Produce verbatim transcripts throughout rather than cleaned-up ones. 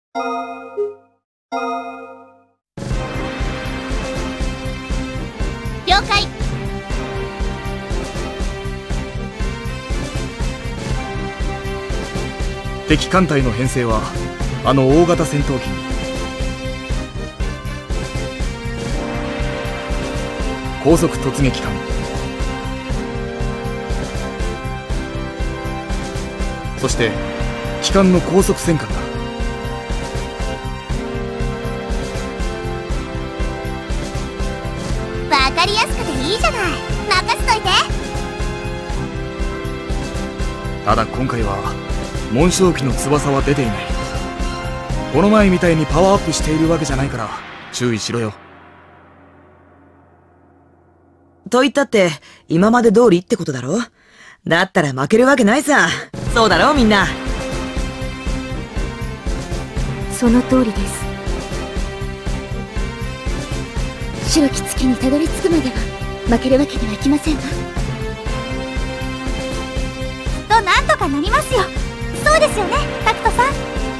了解。 敵艦隊の編成はあの大型戦闘機に、高速突撃艦、そして機関の高速戦艦だ。 わかりやすくていいじゃない。任せといて。 ただ今回は紋章機の翼は出ていない。この前みたいにパワーアップしているわけじゃないから注意しろよ。 と言ったって今まで通りってことだろ。だったら負けるわけないさ。そうだろみんな。 その通りです。白き月にたどり着くまでは負けるわけにはいきませんわ。きっとなんとかなりますよ。そうですよね、タクトさん。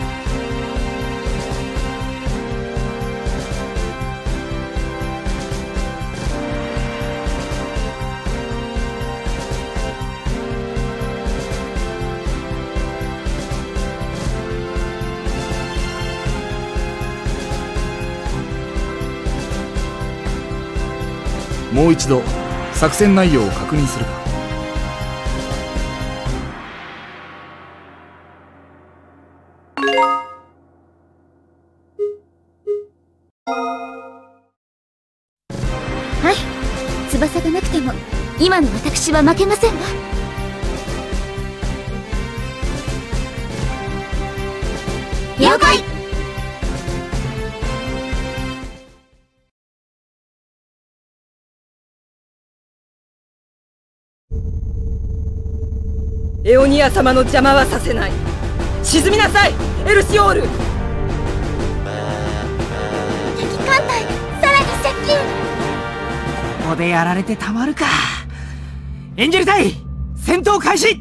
もう一度作戦内容を確認するか。 はい、翼がなくても今の私は負けませんわ。了解。 エオニア様の邪魔はさせない。沈みなさいエルシオール。 敵艦隊さらに接近。 ここでやられてたまるか。エンジェル隊戦闘開始。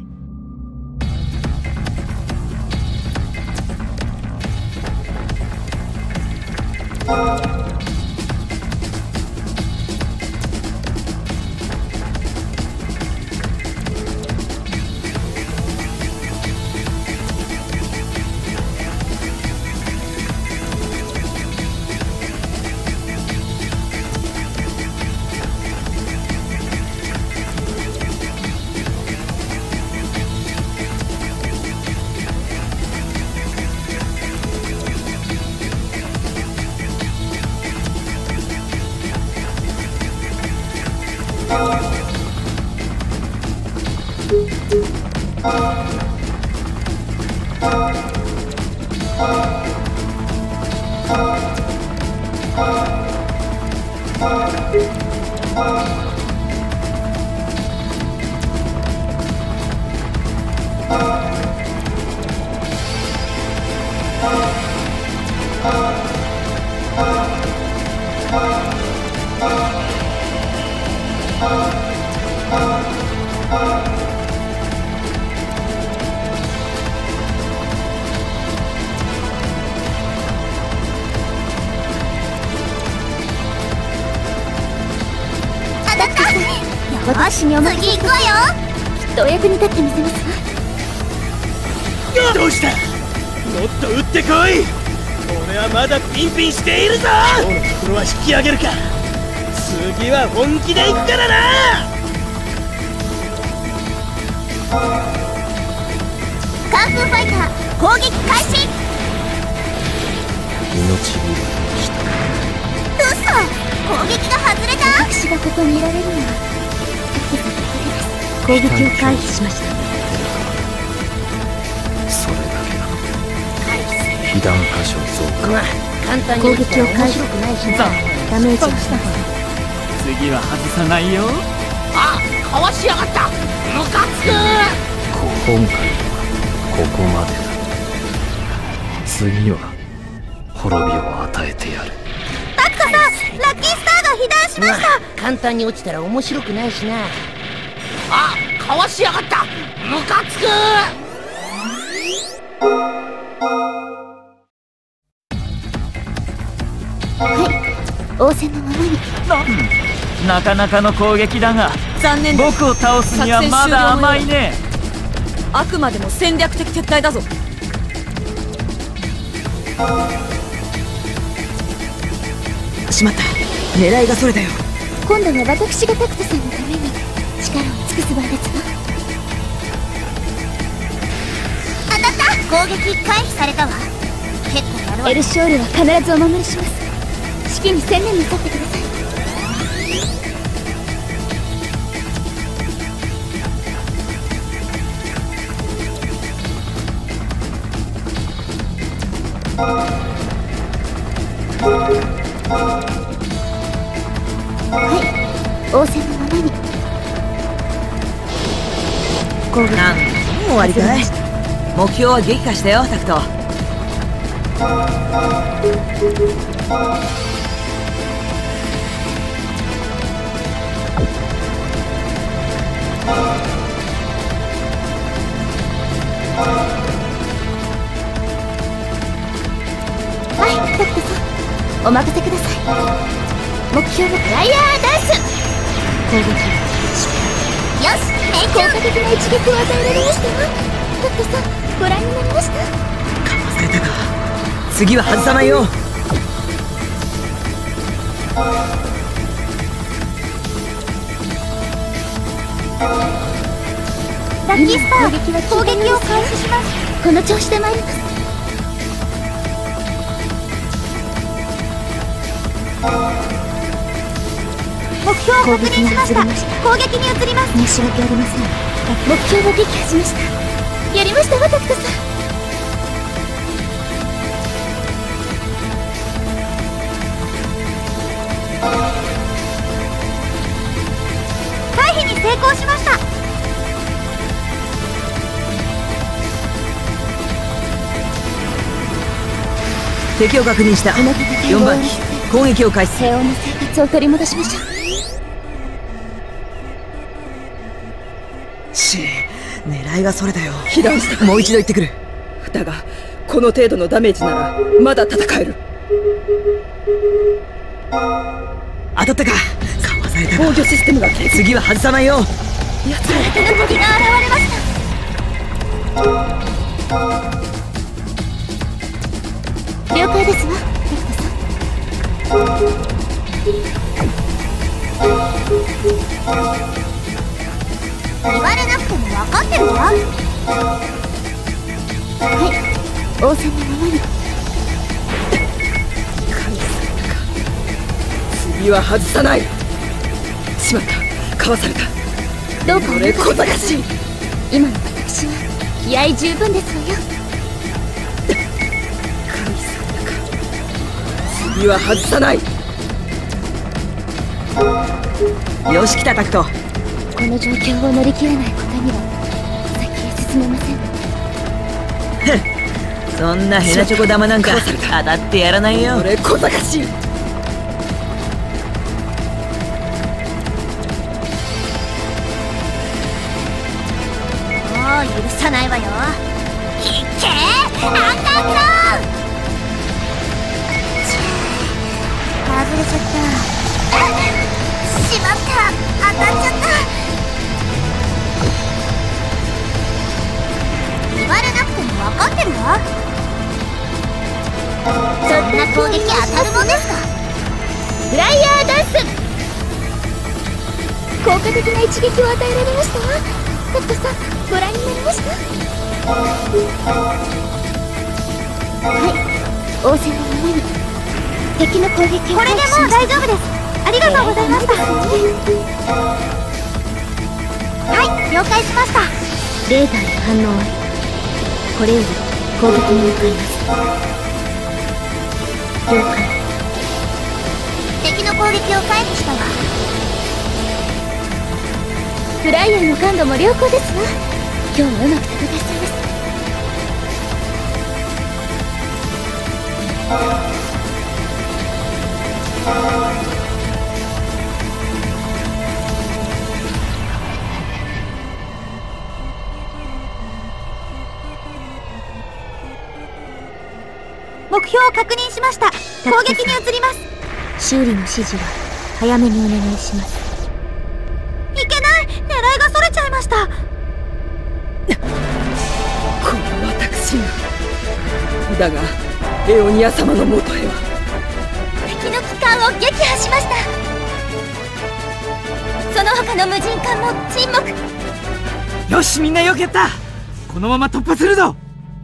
私に思い次行くわよ。きっとお役に立ってみせますわ。 どうした？もっと撃ってこい。俺はまだピンピンしているぞ。今日のところは引き上げるか。次は本気で行くからな。 カンフーファイター攻撃開始。 命に来た。 嘘、攻撃が外れた。私がここにいられるのは攻撃を回避しました。 それだけなの。被弾箇所増加。 まあ簡単に攻撃を回避しないしな。ダメージがした方が。 次は外さないよ。 あ、かわしやがった。ムカつく。 今回はここまでだ。次は滅びを与えてやる。 タクトさん、ラッキースターが被弾しました。 まあ簡単に落ちたら面白くないしな。あ、かわしやがった。ムカつく。 仰せのままに。 なかなかの攻撃だが、 残念だ。 僕を倒すにはまだ甘いね。 あくまでも戦略的撤退だぞ。 しまった、狙いがそれだよ。 今度は私がタクトさんのために力を尽くす番ですわ。当たった。攻撃回避されたわ。結構やるわ。エルショールは必ずお守りします。指揮に専念なさってください。はい、仰せのままに。 なんもう終わりかい。目標は撃破したよ、タクト。 はい、タクトさん、お任せください。目標はフライヤーダンス。攻撃よし、効果的な一撃を与えられましたわ。タクトさん、ご覧になりました？ かわされたか。次は外さないよ。 ラッキースター、攻撃を開始します。この調子で参ります。目標を確認しました。攻撃に移ります。申し訳ありません。目標を撃破しました。やりましたわ、タクトさん。回避に成功しました。 敵を確認した。よんばん機、攻撃を開始。 平穏な生活を取り戻しましょう。 し、狙いがそれだよ。 被弾した。 もう一度言ってくる。 だがこの程度のダメージならまだ戦える。 当たったか。かわされたか。 防御システムが切れ。 次は外さないよ。 奴ら敵が現れました。了解ですわ、タクトさん。言われなくても分かってるわ。はい、仰せのままに。 次は外さない。しまった、かわされた。 どうか俺小賢しい。 今の私は気合十分ですわよ。 次は外さない。 よし、来たタクト。 この状況を乗り切れないことには先へ進めません。 そんなヘナチョコ玉なんか当たってやらないよ。 俺小賢しい。 もう許さないわよ。いっけー、アンダークローン。外れちゃった。しまった、当たっちゃった。言われなくても分かってるわ。そんな攻撃当たるもんですか。フライヤーダンス。効果的な一撃を与えられましたわ。タクトさん、ご覧になりました？はい、仰せのままに。敵の攻撃を。これでもう大丈夫です。ありがとうございました。はい、了解しました。レーダーに反応あり。これより攻撃に向かいます。了解。敵の攻撃を回避したわ。フライヤーの感度も良好ですわ。今日もうまく戦いそうです。目標標を確認しました。攻撃に移ります。修理の指示は早めにお願いします。いけない、狙いがそれちゃいました。 この私が。だがエオニア様のもとへは。 敵の機関を撃破しました。その他の無人艦も沈黙。 よし、みんなよくやった。このまま突破するぞ。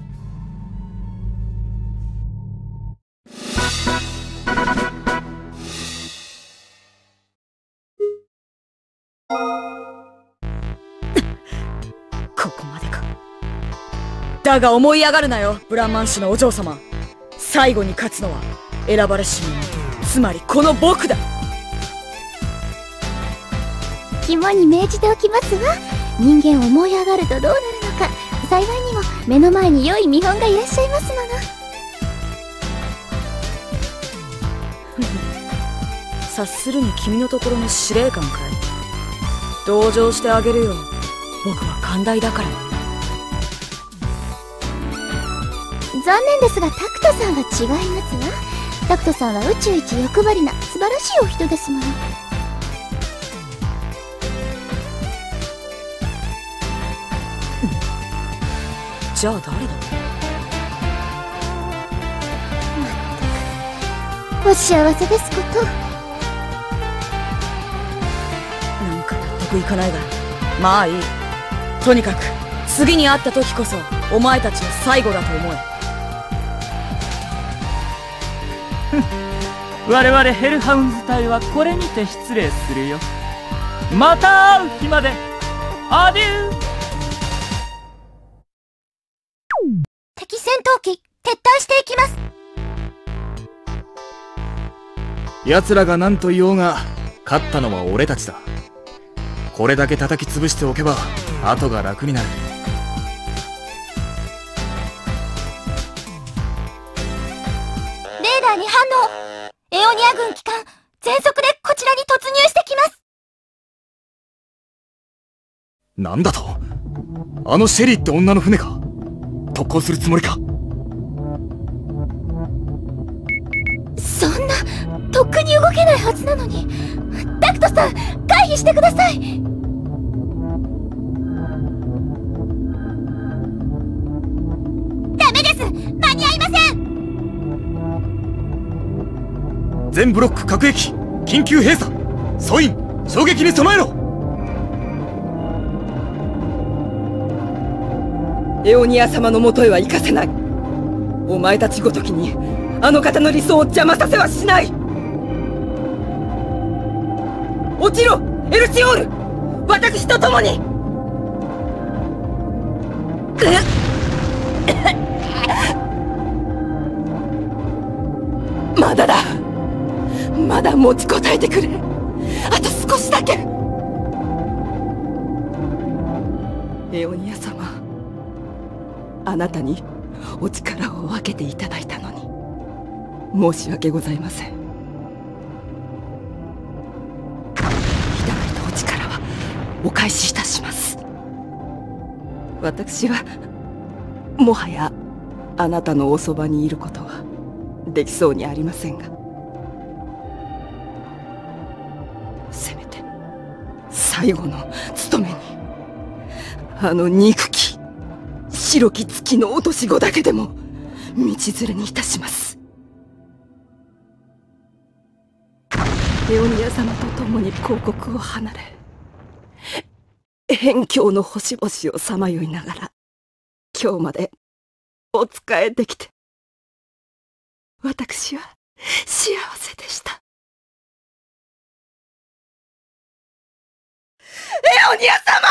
ここまでか。だが思い上がるなよ、ブランマン氏のお嬢様。最後に勝つのは選ばれし者、つまりこの僕だ。 肝に銘じておきますわ。人間思い上がるとどうなるのか。幸いにも目の前に良い見本がいらっしゃいますもの。 察するに君のところの司令官かい。同情してあげるよ。僕は寛大だから。 残念ですがタクトさんは違いますわ。タクトさんは宇宙一欲張りな素晴らしいお人ですもの。 じゃあ誰だ。 まったくお幸せですこと。 なんか納得いかないが、まあいい。とにかく次に会った時こそお前たちの最後だと思え。 我々ヘルハウンズ隊はこれにて失礼するよ。また会う日まで。アデュー。 敵戦闘機撤退していきます。 奴らが何と言おうが勝ったのは俺たちだ。これだけ叩き潰しておけば後が楽になる。 レーダーに反応。エオニア軍機関全速でこちらに突入してきます。 なんだと。あのシェリーって女の船か。特攻するつもりか。 そんなとっくに動けないはずなのに。タクトさん回避してください。ダメです、間に合いません。 全ブロック各駅緊急閉鎖。総員衝撃に備えろ。 エオニア様のもとへは行かせない。お前たちごときにあの方の理想を邪魔させはしない。落ちろエルシオール、私と共に。まだだ、まだ持ちこたえてくれ。あと少しだけ。エオニア様、あなたにお力を分けていただいたのに申し訳ございません。いただいたお力はお返しいたします。私はもはやあなたのおそばにいることはできそうにありませんが、せめて最後の務めにあの憎き白き月の落とし子だけでも道連れにいたします。エオニア様と共に広告を離れ、辺境の星々をさまよいながら今日までお仕えできて、私は幸せでした。エオニア様！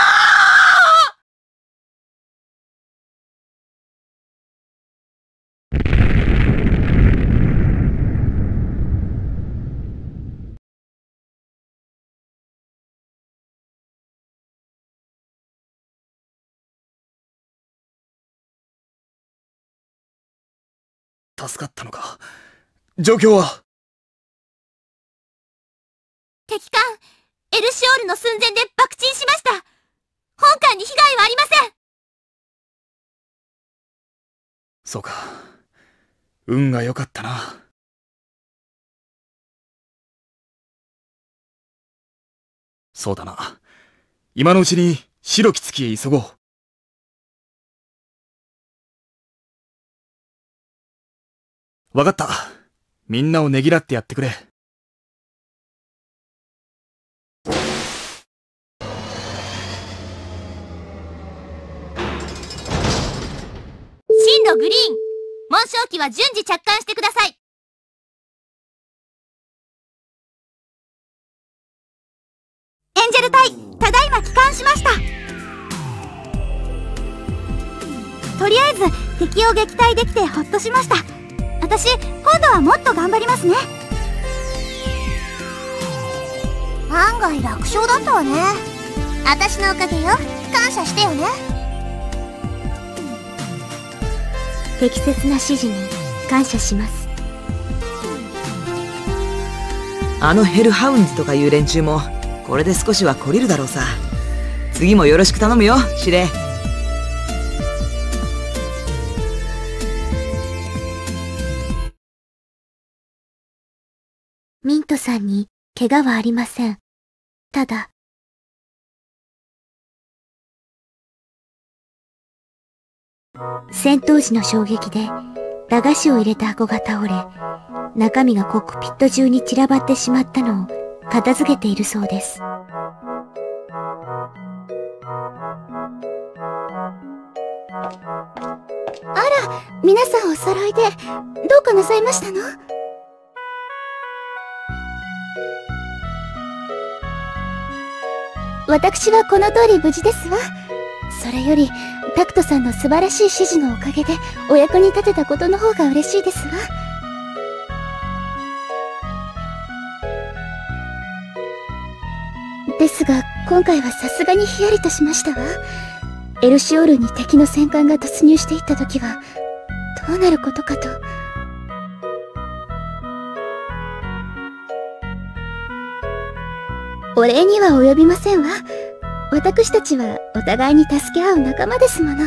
助かったのか。状況は。 敵艦エルシオールの寸前で爆沈しました。本艦に被害はありません。 そうか。 運が良かったな。そうだな。今のうちに白き月へ急ごう。わかった。みんなをねぎらってやってくれ。 進路グリーン、紋章機は順次着艦してください。エンジェル隊、ただいま帰還しました。とりあえず敵を撃退できてほっとしました。私、今度はもっと頑張りますね。案外楽勝だったわね。私のおかげよ。感謝してよね。適切な指示に感謝します。 あのヘルハウンズとかいう連中もこれで少しは懲りるだろうさ。次もよろしく頼むよ、司令。 ミントさんに怪我はありません。ただ、戦闘時の衝撃で駄菓子を入れた箱が倒れ、中身がコックピット中に散らばってしまったのを片付けているそうです。あら、皆さんお揃いでどうかなさいましたの？私はこの通り無事ですわ。それよりタクトさんの素晴らしい指示のおかげでお役に立てたことの方が嬉しいですわ。ですが今回はさすがにヒヤリとしましたわ。エルシオールに敵の戦艦が突入していった時はどうなることかと。お礼には及びませんわ。私たちはお互いに助け合う仲間ですもの。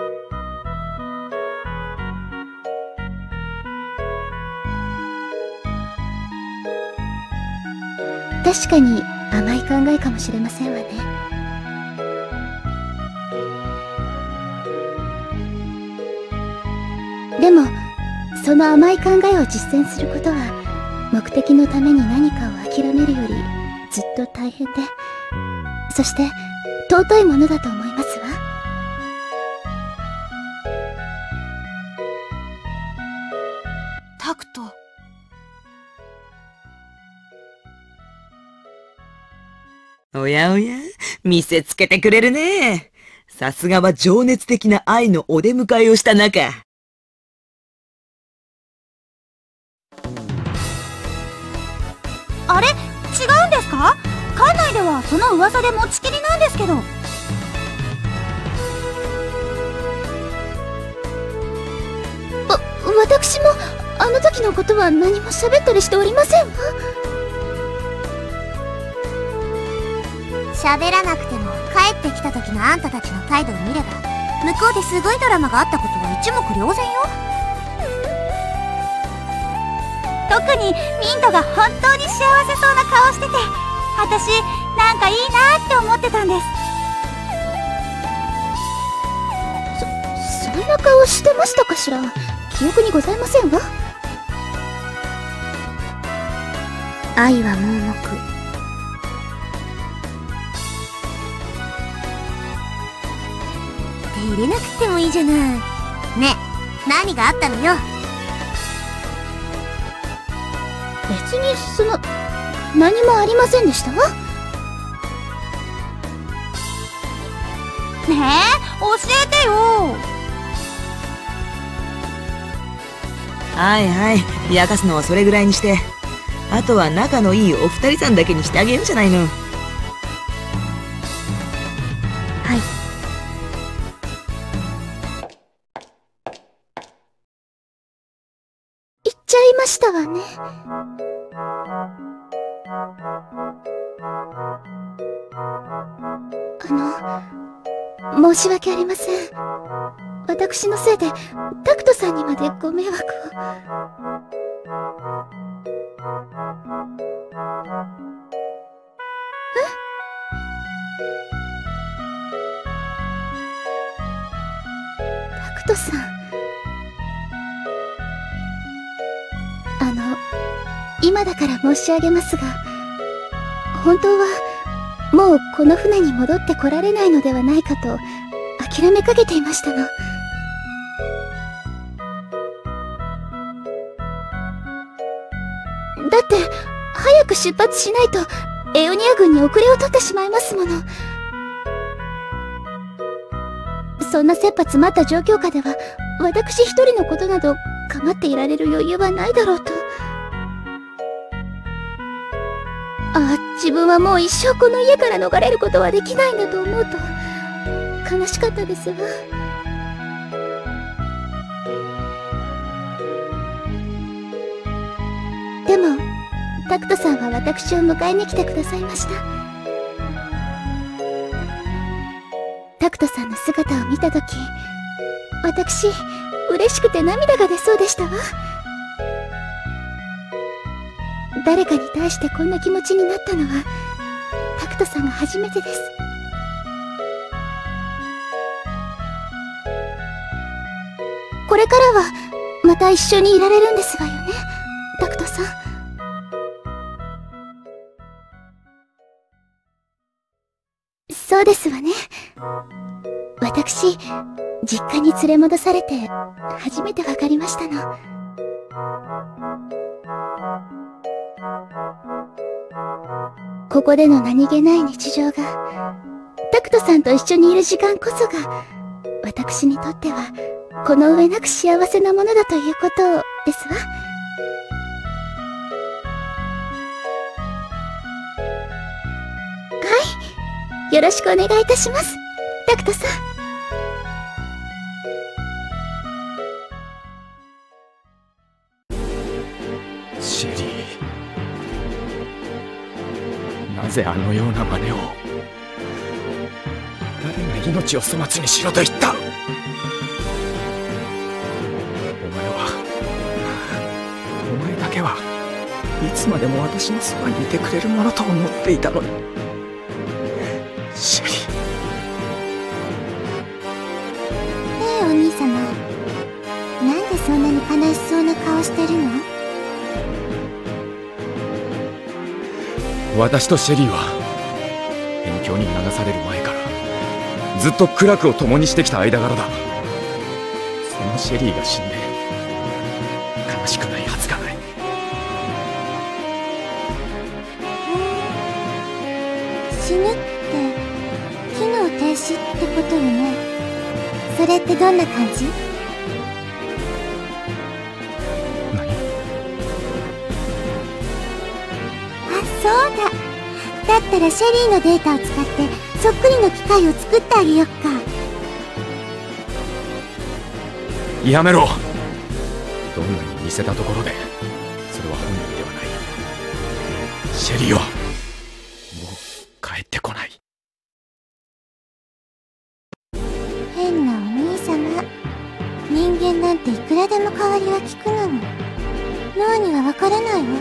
確かに甘い考えかもしれませんわね。でもその甘い考えを実践することは目的のために何かを諦めるよりずっと大変で、そして尊いものだと思いますわ。タクト。 おやおや、見せつけてくれるね。さすがは情熱的な愛のお出迎えをした仲。 あれ、違うんですか？館内ではその噂で持ちきりなんですけど。わ、私もあの時のことは何も喋ったりしておりませんわ。喋らなくても帰ってきた時のあんたたちの態度を見れば向こうですごいドラマがあったことは一目瞭然よ。特にミントが本当に幸せそうな顔してて、私なんかいいなって思ってたんです。そ、そんな顔してましたかしら？記憶にございませんわ。愛は盲目。照れなくてもいいじゃない。ねえ、何があったのよ。別にその何もありませんでしたわ。ねえ、教えてよ。 はいはい、冷やかすのはそれぐらいにして、あとは仲のいいお二人さんだけにしてあげようじゃないの。はい。言っちゃいましたわね。あの、申し訳ありません。私私のせいでタクトさんにまでご迷惑を。え？タクトさん、あの今だから申し上げますが、本当はもうこの船に戻ってこられないのではないかと諦めかけていましたの。だって早く出発しないとエオニア軍に遅れを取ってしまいますもの。そんな切羽詰まった状況下では私一人のことなど構っていられる余裕はないだろうと。ああ、自分はもう一生この家から逃れることはできないんだと思うと悲しかったですわ。でもタクトさんは私を迎えに来てくださいました。タクトさんの姿を見たとき、私嬉しくて涙が出そうでしたわ。誰かに対してこんな気持ちになったのはタクトさんが初めてです。これからはまた一緒にいられるんですわよね、タクトさん。そうですわね。私、実家に連れ戻されて初めてわかりましたの。ここでの何気ない日常が、タクトさんと一緒にいる時間こそが、私にとってはこの上なく幸せなものだということですわ。はい、よろしくお願いいたします、タクトさん。 シェリー、なぜあのような真似を。誰が命を粗末にしろと言った。お前はお前だけはいつまでも私のそばにいてくれるものと思っていたのに。シェリー。 ねえお兄様、なんでそんなに悲しそうな顔してるの？ 私とシェリーは辺境に流される前からずっと苦楽を共にしてきた間柄だ。そのシェリーが死んで悲しくないはずがない。 死ぬって機能停止ってことよね。それってどんな感じ？ 何？ あ、そうだ。だったらシェリーのデータを使ってそっくりの機械を作ってあげよっか。 やめろ。どんなに似せたところでそれは本人ではない。シェリーはもう帰ってこない。 変なお兄様。人間なんていくらでも代わりは利くのに脳にはわからないわ。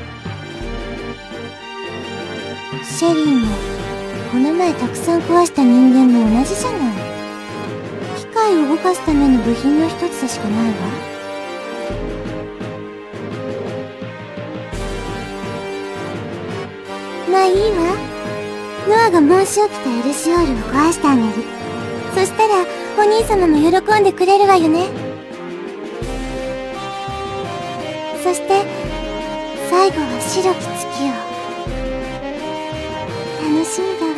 シェリーもこの前たくさん壊した人間も同じじゃない。機械を動かすための部品の一つでしかないわ。まあいいわ。ノアが申し起きたエルシオールを壊してあげる。そしたらお兄様も喜んでくれるわよね。そして最後は白き月を。楽しみだわ。